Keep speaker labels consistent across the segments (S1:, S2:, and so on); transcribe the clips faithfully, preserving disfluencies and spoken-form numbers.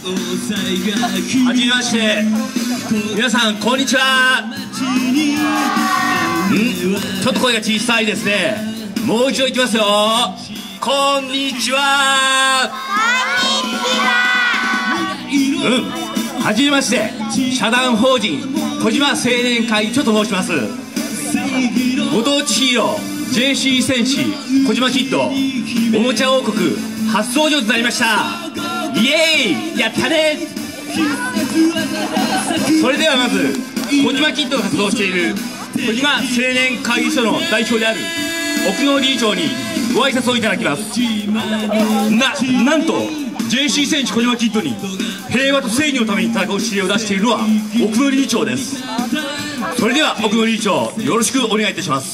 S1: はじめまして、皆さんこんにちは。んちょっと声が小さいですね。もう一度いきますよ。こんにちは。うん、はじめまして、社団法人小島青年会長と申します。ご当地ヒーロー ジェーシー 戦士小島キッド、おもちゃ王国初登場となりました。イエーイ、やったね。それではまず小島キッドが活動している小島青年会議所の代表である奥野理事長にご挨拶をいただきます。な、なんと ジェーシー 戦士小島キッドに平和と正義のために戦う指令を出しているのは奥野理事長です。それでは奥野理事長、よろしくお願いいたします。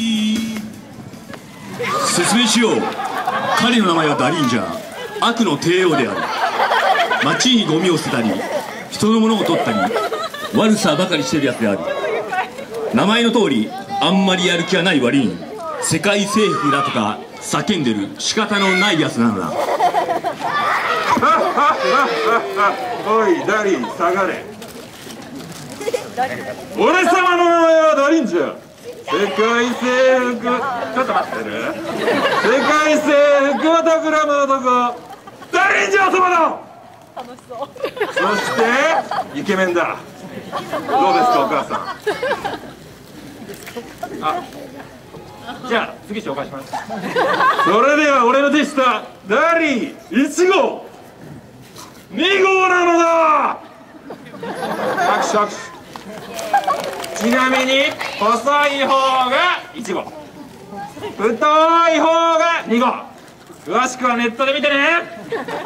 S1: 説明しよう。彼の名前はダリンジャー、悪の帝王である。街にゴミを捨てたり人のものを取ったり悪さばかりしてるやつである。名前の通りあんまりやる気はない割に世界征服だとか叫んでる仕方のないやつなのだ。
S2: おいダリン、下がれ。俺様の名前はダリンジャー、世界征服、ちょっと待ってる、世界征服を企む男ダリンジャー様だ。
S3: 楽しそう。
S2: そしてイケメンだ。どうですかお母さん。あ、じゃあ次紹介します。それでは俺の手下ダリーいち号に号なのだ。拍手拍手。ちなみに細い方がいち号、太い方がに号。詳しくはネットで見てね。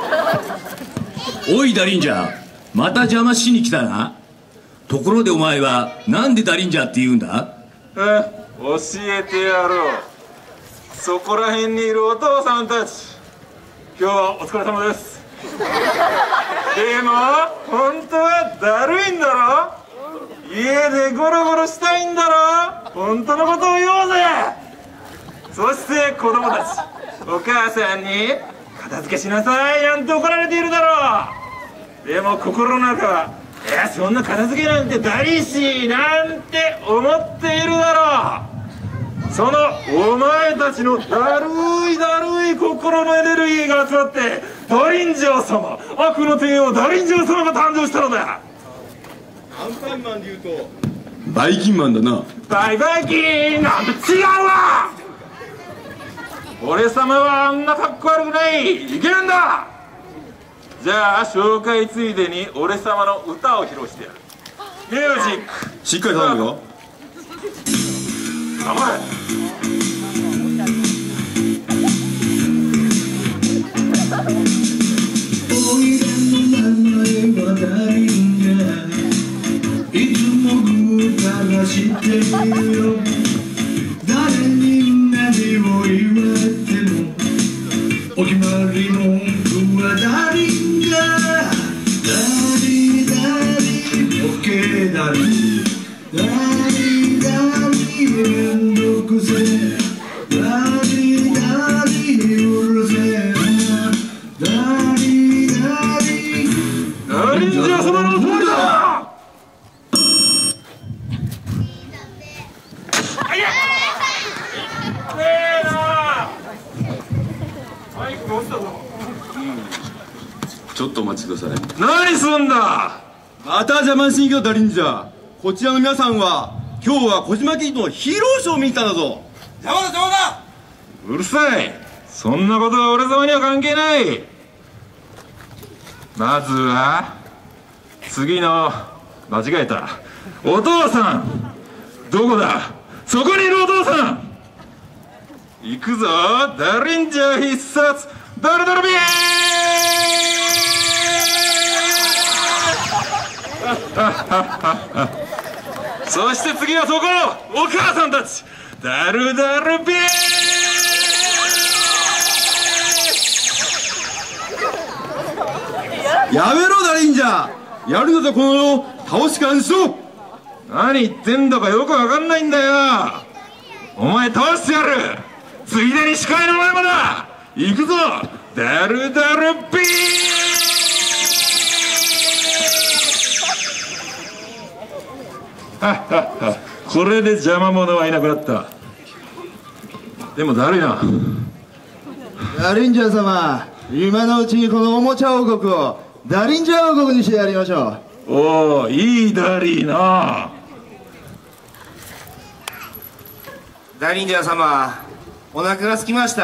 S1: おいダリンジャー、また邪魔しに来たな。ところでお前はなんでダリンジャーって言うんだ？
S2: え、教えてやろう。そこら辺にいるお父さんたち、今日はお疲れ様です。でも本当はだるいんだろ。家でゴロゴロしたいんだろ。本当のことを言おうぜ。そして子供たち、お母さんに片付けしなさいなんて怒られているだろう。でも心の中は、いやそんな片付けなんてだりしなんて思っているだろう。そのお前たちのだるいだるい心のエネルギーが集まってダリンジャー様、悪の帝王ダリンジャー様が誕生したのだ。
S4: アンパンマンで言うとバイキンマンだな。
S2: バイバイキンなんて違うわ。俺様はあんなかっこ悪くないイケメンだ。じゃあ紹介ついでに俺様の歌を披露してやる。ミュージック
S4: しっかり頼むよ。
S2: 頑張れ。
S5: おいらの名前はダリンジャー、いつもぐー探してるよ。誰に何を言われてもお決まり文句はダリンジャー。ダリダリオッケーダリダリダリめんどくせえ、ダリダリうるせえな、ダリダリ
S2: ダリンジャー様のお通りだ。
S4: ちょっとお待ちください。
S2: 何すんだ。
S4: また邪魔しに来たダリンジャー。こちらの皆さんは今日は小島キッドのヒーローショーを見に来たんだぞ。
S2: 邪魔だ邪魔だ。うるさい。そんなことは俺様には関係ない。まずは次の、間違えた、お父さんどこだ。そこにいるお父さん。行くぞダリンジャー必殺ダルダルビーそして次はそこお母さんたち、ダルダルビー
S4: やめろダリンジャー、やるんだぞこの世を倒しからにしろ。
S2: 何言ってんだかよくわかんないんだよ。お前倒してやる。ついでに司会の前まだ行くぞダルダルビーこれで邪魔者はいなくなった。でもだるいな。
S5: ダリンジャー様、今のうちにこのおもちゃ王国をダリンジャー王国にしてやりましょ
S2: う。おお、いいダリーな。
S3: ダリンジャー様、お腹が空きました。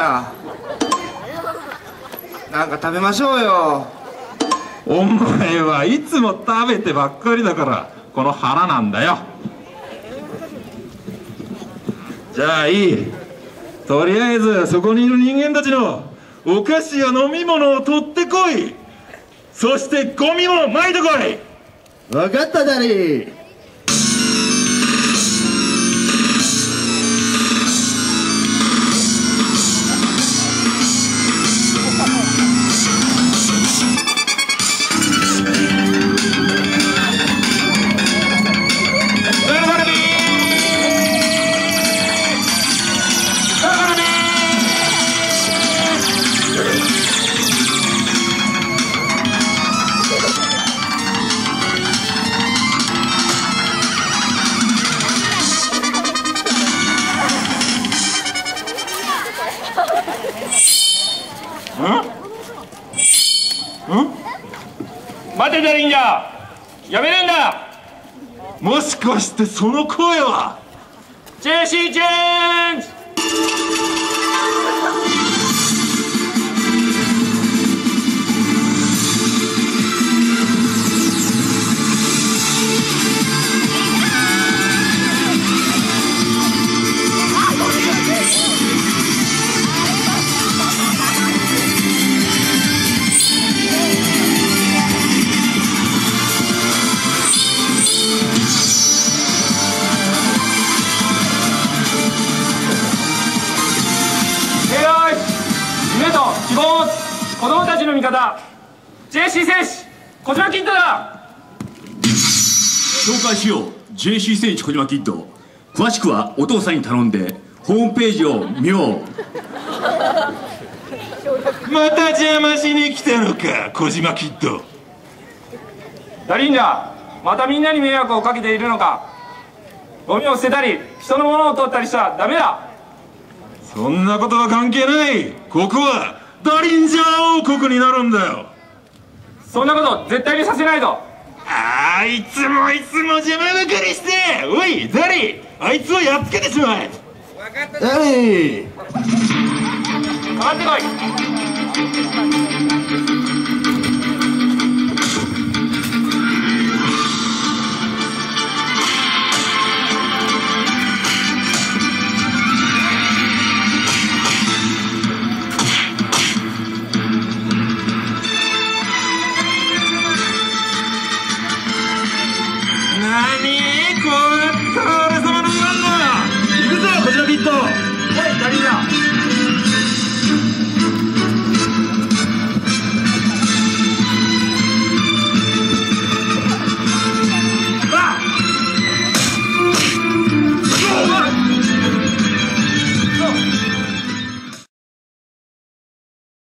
S3: なんか食べましょうよ。
S2: お前はいつも食べてばっかりだからこの腹なんだよ。じゃあいい。とりあえずそこにいる人間たちのお菓子や飲み物を取ってこい。そしてゴミもまいてこい。
S5: 分かったダリー。
S1: 待てダリンジャー、やめるんだ。
S2: もしかしてその声は
S1: ジェシー・チェンジ。
S6: 希望を持つ子供たちの味方 ジェーシー 選手小島キッドだ。
S1: 紹介しよう。 ジェーシー 選手小島キッド。詳しくはお父さんに頼んでホームページを見よう。
S2: また邪魔しに来たのか小島キッド。
S6: ダリンジャー、またみんなに迷惑をかけているのか。ゴミを捨てたり人のものを取ったりしたらダメだ。
S2: そんなことは関係ない。ここはダリンジャー王国になるんだよ。
S6: そんなこと絶対にさせないぞ。
S2: あいつもいつも邪魔ばかりして。おいダリー、あいつをやっつけてしまえ。
S5: ダリー、
S6: かかってこい。